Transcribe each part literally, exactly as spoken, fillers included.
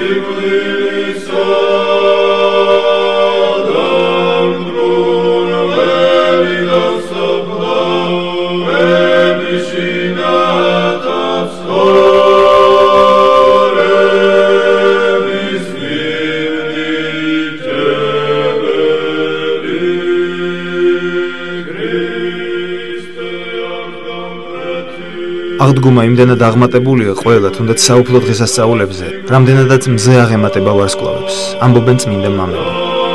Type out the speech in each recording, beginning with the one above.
აღდგომა იმდენად აღმატებულია ყველა, თუნდაც საუფლო დღესასწაულებზე, რამდენადაც მზე აღემატება ვარსკვლავებს, ამბობენ წმინდა მამები.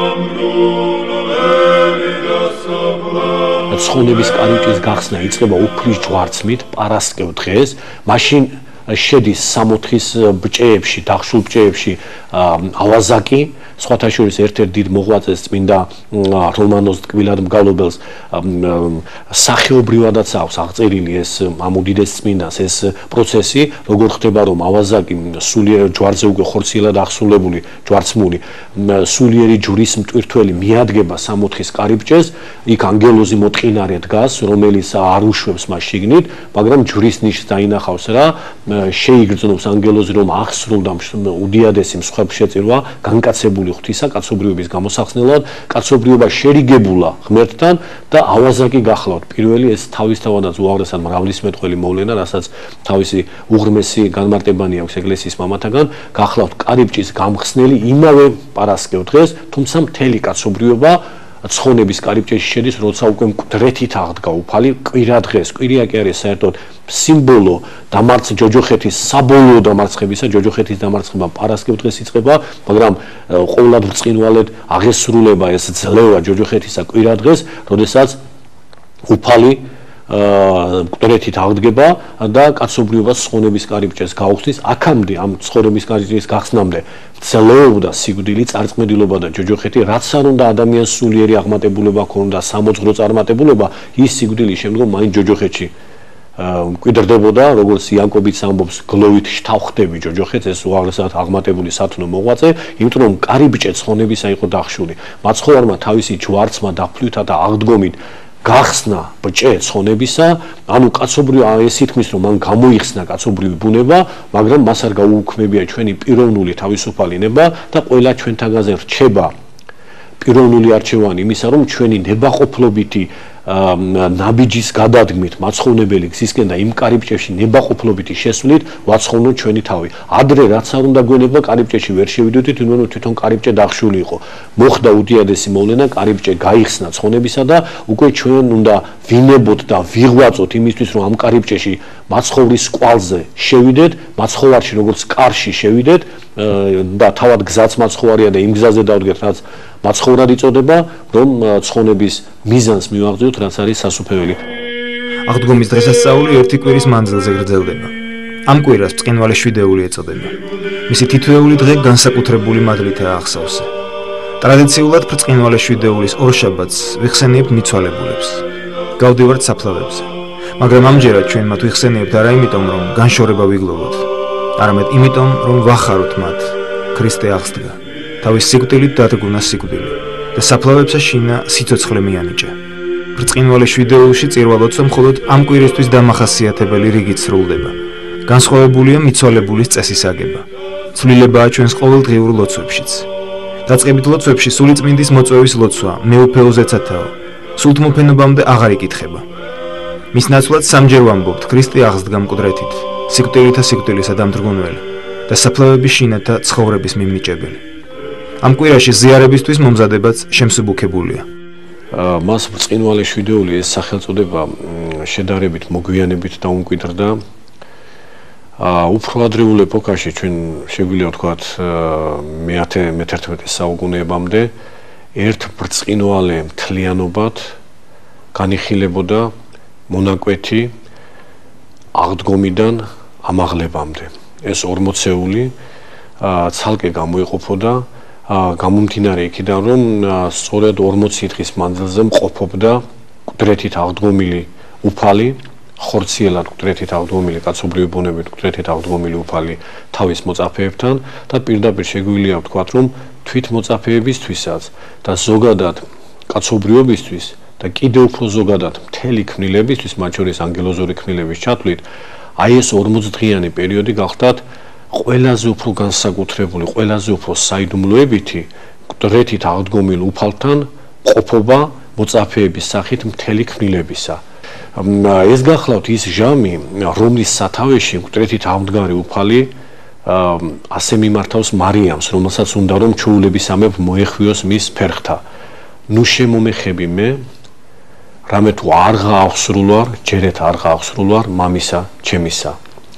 ცხონების კარიბჭის გახსნა იწყება უფლის ჯვარცმით პარასკევ დღეს, მაშინ შედის სამოთხის ბჭეებში, დახშულ ბჭეებში ავაზაკი, სხვათა შორის ერთ-ერთ დიდ მოღვაწეს წმინდა რომანოს ტკბილად მგალობელს სახეობრივადაც აქვს აღწერილი ეს ამ უდიდეს წმინდას ეს პროცესი, როგორ ხდება რომ ავაზაკი სულიერ ჯვარზე უკვე ხორციელად აღსრულებული, ჯვარცმული, სულიერი ჯვრის მტვირთველი მიადგება სამოთხის კარიბჭეს, იქ ანგელოზი მოწყინარე დგას, რომელიც არ უშვებს მას შიგნით, მაგრამ ჯვრის ნიშს დაინახავს რა, შეიგრძნობს ანგელოზი რომ აღსრულდა უდიადესი მსხვერპლშეწირვა, განკაცებული ღვთისა კაცობრიობის გამოსახსნელად, კაცობრიობა შერიგებულა ღმერთთან და ავაზაკი გახლავთ. პირველი ეს თავისთავადაც უაღრესად მრავლისმეტყველი მოვლენა, რასაც თავისი უღრმესი განმარტებანი აქვს ეკლესიის მამათაგან, გახლავთ კარიბჭის გამხსნელი იმავე პარასკევ დღეს, თუმცა მთელი კაცობრიობა ცხონების კარიბჭეში შედის, როცა უკვე მკვდრეთით აღდგა უფალი კვირა დღეს. კვირია კი არის საერთოდ სიმბოლო დამარცხ ჯოჯოხეთის საბოლოო დამარცხებისა, ჯოჯოხეთის დამარცხება პარასკევ დღეს იწყება, მაგრამ ყოვლად ბრწყინვალედ აღესრულება ეს ძლევა ჯოჯოხეთისა კვირა დღეს, როდესაც უფალი მკვდრეთით აღდგება და კაცობრიობას ცხონების კარიბჭეს გაუხსნის. აქამდე ამ ცხონების კარიბჭის გახსნამდე ძლეობდა სიკვდილი, წარწმედილობა და ჯოჯოხეთი, რაც არ უნდა ადამიანს სულიერი აღმატებულება ქონდა, სამოძღვრო წარმატებულება, ის სიკვდილი შემდგომ მაინც ჯოჯოხეთში მკვიდრდებოდა, როგორც იანკობიც ამბობს, გლოვით შთავხდები ჯოჯოხეთს, ეს უაღრესად აღმატებული სათნო მოღვაწე, იმიტომ რომ კარიბჭე ცხონებისა იყო დახშული. მაცხოვარმა თავისი ჯვარცმა დაფლვითა და აღდგომით გახსნა ბჭე ცხონებისა, ანუ კაცობრიო ეს ითქმის რომ მან გამოიხსნა კაცობრიო ბუნება, მაგრამ მას არ გაუუქმებია ჩვენი პიროვნული თავისუფალი ნება და ყველა ჩვენთაგანზე რჩება პიროვნული არჩევანი იმისა, რომ ჩვენი ნებაყოფლობითი ნაბიჯის გადადგმით მაცხოვნებელი გზისკენ და იმ კარიბჭეში ნებაყოფლობითი შესვლით ვაცხოვნოთ ჩვენი თავი. ადრე რაც არ უნდა გვენება კარიბჭეში ვერ შევიდოდით, იმიტომ რომ თვითონ კარიბჭე დახშული იყო. მოხდა უდიადესი მოვლენა, კარიბჭე გაიხსნა ცხონებისა და უკვე ჩვენ უნდა ვინებოთ და ვიღვაწოთ იმისთვის, რომ ამ კარიბჭეში მაცხოვრის კვალზე შევიდეთ, მაცხოვარში როგორც კარში შევიდეთ და თავად გზაც მაცხოვარია და იმ გზაზე დავდგეთ, რაც მაცხოვრად იწოდება, რომ ცხონების მიზანს მივაღწიოთ, რაც არის სასუფეველი. აღდგომის დღესასწაული ერთი კვირის მანძილზე გრძელდება. ამ კვირას ბრწყინვალე შვიდეული ეწოდება. მისი თითოეული დღე განსაკუთრებული მადლითაა აღსავსე. ტრადიციულად ბრწყინვალე შვიდეულის ორშაბათს ვიხსენიებთ მიცვალებულებს. გავდივართ საფლავებზე. მაგრამ ამჯერად ჩვენ მათ ვიხსენიებთ არა იმიტომ, რომ განშორება ვიგლოვოთ, არამედ იმიტომ, რომ ვახაროთ მათ. ქრისტე აღსდგა. თავის სიკვდილით დადგუნა სიკვდილი და საფლავებსა შინა სიცოცხლე მიანიჭა. ბრწყინვალე შვიდეულში წირვა-ლოცვა მხოლოდ ამ კვირისთვის დამახასიათებელი რიგით სრულდება. განსხვავებულია მიცვალებულის წესის აგება. ცვლილებაა ჩვენს ყოველდღიურ ლოცვებშიც. დაწყებით ლოცვებში სულიწმინდის მოწვევის ლოცვა მეუფეოზეცათაო, სულთმოფენობამდე აღარ იკითხება. მის ნაცვლად სამჯერ ვამბობთ ქრისტე აღსდგა მკვდრეთით, სიკვდილითა სიკვდილისა დამძრგუნველი და საფლავების შინათა ცხოვრების მიმნიჭებელი. ამ კვირაში ზიარებისთვის მომზადებაც შემსუბუქებულია. მას ბრწყინვალე შვიდეული ეს სახელწოდება შედარებით მოგვიანებით დაუმკვიდრდა. უფრო ადრეულ ეპოქაში ჩვენ შეგვიძლია ვთქვათ მეათე მეთერთმეტე საუკუნეებამდე ერთ ბრწყინვალე მთლიანობად განიხილებოდა მონაკვეთი აღდგომიდან ამაღლებამდე. ეს ორმოცეული ცალკე გამოიყოფოდა გამომდინარე იქიდან, რომ სწორედ ორმოცი დღის მანძილზე მყოფობდა მკვდრეთით აღდგომილი უფალი, ხორციელად მკვდრეთით აღდგომილი კაცობრიო ბუნებით მკვდრეთით აღდგომილი უფალი თავის მოწაფეებთან და პირდაპირ შეგვიძლია ვთქვათ, რომ თვით მოწაფეებისთვისაც და ზოგადად კაცობრიობისთვის და კიდევ უფრო ზოგადად მთელი ქმნილებისთვის, მათ შორის ანგელოზური ქმნილების ჩათვლით, აი ეს ორმოცდღიანი პერიოდი გახდათ ყველაზე უფრო განსაკუთრებული, ყველაზე უფრო საიდუმლოებითი მკვდრეთით აღდგომილ უფალთან ყოფობა მოწაფეების სახით მთელი ქმნილებისა. ეს გახლავთ ის ჟამი, რომლის სათავეში მკვდრეთით აღმდგარი უფალი ასე მიმართავს მარიამს, რომელსაც უნდა რომ ჩვეულებისამებრ მოეხვიოს მის ფერხთა. ნუ შემომეხები მე, რამე თუ არ გაახსრულვარ, ჯერეთ არ გაახსრულვარ მამისა ჩემისა.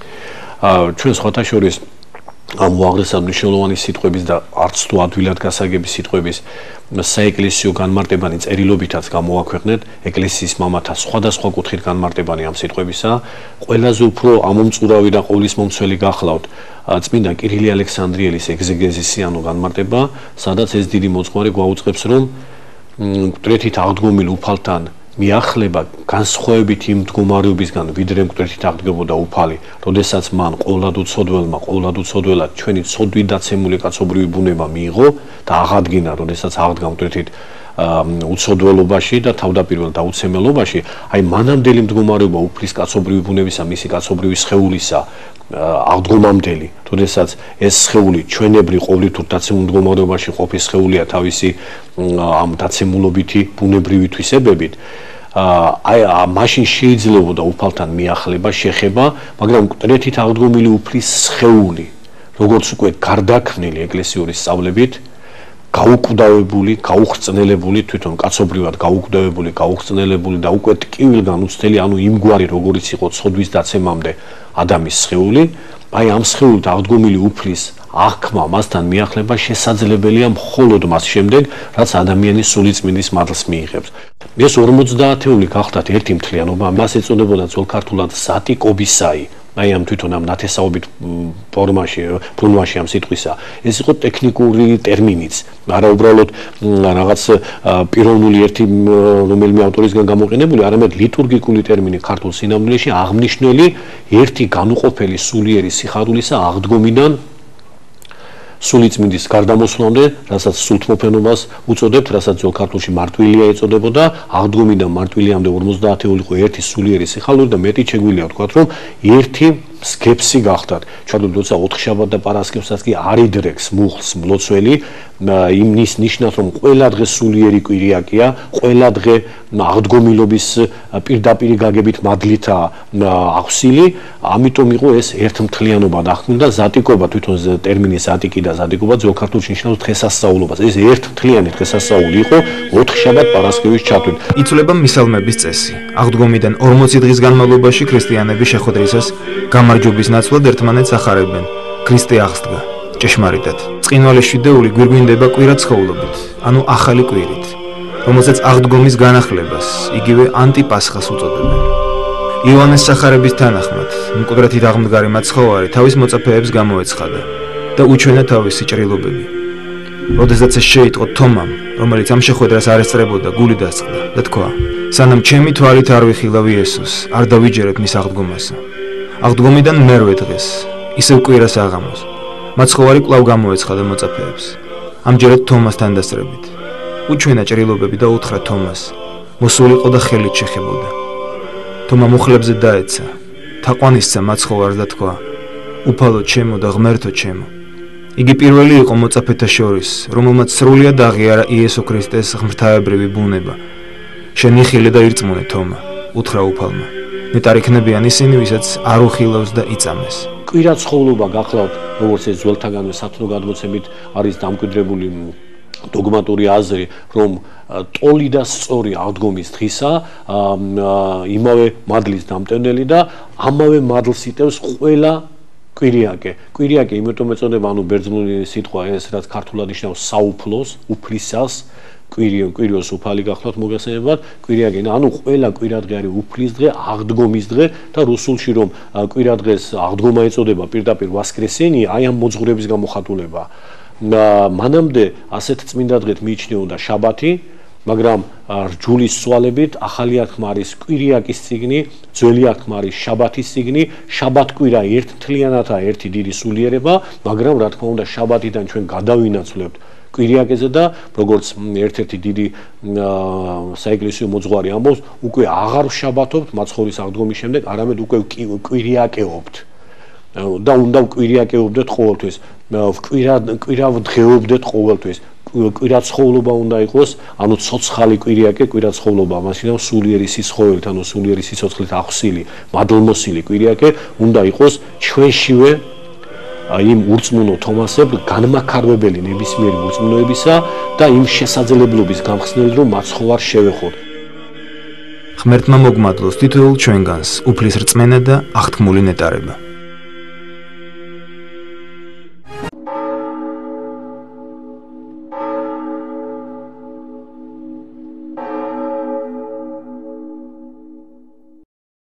ჩვენ სხვათა შორის ამ უაღრესად მნიშვნელოვანი სიტყვების და არც თუ ადვილად გასაგების სიტყვების საეკლესიო განმარტებანი წერილობითაც გამოვაქვეყნეთ ეკლესიის მამათა სხვადასხვა კუთხით განმარტებანი ამ სიტყვებისა. ყველაზე უფრო ამომწურავი და ყოვლისმომცველი გახლავთ წმინდა კირილი ალექსანდრიელის ეგზეგეზისიანო განმარტება, სადაც ეს დიდი მოძღვარი გვაუწყებს, რომ მკვდრეთით აღდგომილ უფალთან მიახლება განსხვავებით იმ მდგომარეობისგან, ვიდრე მკვდრეთით აღდგებოდა უფალი, როდესაც მან ყოვლად უცოდველმა, ყოვლად უცოდველად ჩვენი ცოდვით დაცემული კაცობრიური ბუნება მიიღო და აღადგინა, როდესაც აღდგა მკვდრეთით უცოდველობაში და თავდაპირველ დაუცემელობაში, აი მანამდელი მდგომარეობა უფლის კაცობრიური ბუნებისა, მისი კაცობრიური სხეულისა აღდგომამდელი, როდესაც ეს სხეული ჩვენებრივ ყოვლითურ დაცემულ მდგომარეობაში ყოფის სხეულია თავისი ამ დაცემულობითი ბუნებრივი თვისებებით, აი მაშინ შეიძლებოდა უფალთან მიახლება, შეხება, მაგრამ მკვდრეთით აღდგომილი უფლის სხეული, როგორც უკვე გარდაქმნილი ეკლესიური სწავლებით, გაუკვდავებული, გაუხრწნელებული, თვითონ კაცობრიურად გაუკვდავებული, გაუხრწნელებული და უკვე ტკივილგან უცდელი, ანუ იმგვარი, როგორიც იყო ცოდვის დაცემამდე ადამიანის სხეული, აი ამ სხეულით აღდგომილი უფლის აღქმა, მასთან მიახლება შესაძლებელია მხოლოდ მას შემდეგ, რაც ადამიანის სულიწმინდის მადლს მიიღებს. ეს ორმოცდაათეული გახლდათ ერთი მთლიანობა, მას ეწოდებოდა ძველქართულად ზატიკობისაი. აი ამ თვითონ ამ ნათესაობით ფორმაში, ფორმაში ამ სიტყვისა. ეს იყო ტექნიკური ტერმინიც, არა უბრალოდ რაღაც პიროვნული ერთი რომელიმე ავტორისგან გამოყენებული, არამედ ლიტურგიკული ტერმინი ქართულ სინამდვილეში აღნიშნული ერთი განუყოფელი სულიერი სიხარულისა აღდგომიდან სულიწმინდის გარდამოსვლამდე, რასაც სულთმოფენობას უწოდებთ, რასაც ძველ ქართულში მარტვილია ეწოდებოდა, აღდგომიდან მარტვილიამდე ორმოცდაათეული იყო ერთი სულიერი სიხარული და მეტი შეგვიძლია ვთქვათ, რომ ერთი სქეპსი გახდათ. ჩვენ როცა ოთხშაბათ და პარასკევსაც კი არ იდრექს მუხლს მლოცველი, იმის ნიშნად, რომ ყველა დღე სულიერი კვირიაკია, ყველა დღე აღდგომილობის პირდაპირი გაგებით მადლითაა აღსილი, ამიტომ იყო ეს ერთმთლიანობა დახვდა ზატიკობა, თვითონ ტერმინი ზატიკი და ზატიკობა ძველ ქართულში ნიშნავს დღესასწაულობას. ეს ერთმთლიანი დღესასწაული იყო ოთხშაბათ პარასკევის ჩათვლით. იცვლება მისალმების წესი. აღდგომიდან ორმოცი დღის განმავლობაში ქრისტიანები შეხვედრისას გამარჯვების ნაცვლად ერთმანეთს ახარებენ. ქრისტე აღსდგა. ჭეშმარიტად. წყინვალე შვიდეული გვირგვინდება კვირა ცხოვლობით, ანუ ახალი კვირით, რომელსაც აღდგომის განახლებას, იგივე ანტიპასხას უწოდებენ. იოანეს სახარების თანახმად, მკვდრეთით აღმდგარი მაცხოვარი თავის მოწაფეებს გამოეცხადა და უჩვენა თავისი ჭრილობები. როდესაც ეს შეიტყო თომამ, რომელიც ამ შეხვედრას არ ესწრებოდა, გული დასწყდა და თქვა: სანამ ჩემი თვალით არ ვიხილავ იესოს, არ დავიჯერებ მის აღდგომასა. აღდგომიდან მერვე დღეს, ისევ კვირას აღამოს, მაცხოვარი კვლავ გამოეცხადა მოწაფეებს, ამჯერად თომასთან დასწრებით. უჩვენა ჭრილობები და უთხრა თომას, მოსულიყო და ხელით შეხებოდა. თომა მუხლებზე დაეცა, თაყვანისცა მაცხოვარს და თქვა: უფალო ჩემო და ღმერთო ჩემო. იგი პირველი იყო მოწაფეთა შორის, რომელმაც სრულად აღიარა იესო ქრისტეს ღმრთაებრივი ბუნება. შენ იხილე და ირწმუნე თომა, უთხრა უფალმა. ნეტარი იქნებიან ისინი, ვისაც არ უხილავს და იწამეს. კვირა ცხოვლობა გახლავთ, როგორც ეს ძველთაგანვე სათნო გადმოცემით არის დამკვიდრებული დოგმატური აზრი, რომ ტოლი და სწორი აღდგომის დღისა იმავე მადლის დამტევნელი და ამავე მადლს იტევს ყველა კვირიაკე. კვირიაკე იმიტომ ეწოდება, ანუ ბერძნული სიტყვა ეს, რაც ქართულად ნიშნავს საუფლოს, უფლისას, კვირიოს უფალი გახლავთ მოგესალმებათ, კვირიაკე, ანუ ყველა კვირადღე არის უფლის დღე, აღდგომის დღე და რუსულში რომ კვირადღეს აღდგომა ეწოდება პირდაპირ ვასკრესენი, აი ამ მოძღვრების გამოხატულება. მანამდე ასეთ წმინდა დღეთ მიიჩნეოდა შაბათი, მაგრამ რჯულის სვალებით ახალი აღთქმა არის კვირიაკის წიგნი, ძველი აღთქმა არის შაბათის წიგნი, შაბათკვირა ერთთლიანათა ერთი დიდი სულიერება, მაგრამ რა თქმა უნდა შაბათიდან ჩვენ გადავინაცვლებთ კვირიაკეზე და როგორც ერთ-ერთი დიდი საეკლესიო მოძღვარი ამბობს, უკვე აღარ შაბათობთ მაცხოვრის აღდგომის შემდეგ, არამედ უკვე კვირიაკეობთ. და უნდა ვკვირიაკეობდეთ ყოველთვის, ვკვირა კვირა ვდღეობდეთ ყოველთვის. კვირაცხოვლობა უნდა იყოს, ანუ ცოცხალი კვირიაკე კვირაცხოვლობა, მაშინ სულიერი სისხლით, ანუ სულიერი სიცოცხლით ახსილი, მადლმოსილი კვირიაკე უნდა იყოს ჩვენშივე იმ ურწმუნო თომასებ განმაქარვებელი ნებისმიერი ურწმუნოებისა და იმ შესაძლებლობის გამხსნელი, რომ მაცხოვარ შევეხოთ. ღმერთმა მოგმადლოს თითოეულ ჩვენგანს უფლის რწმენა და აღთქმული ნეტარება.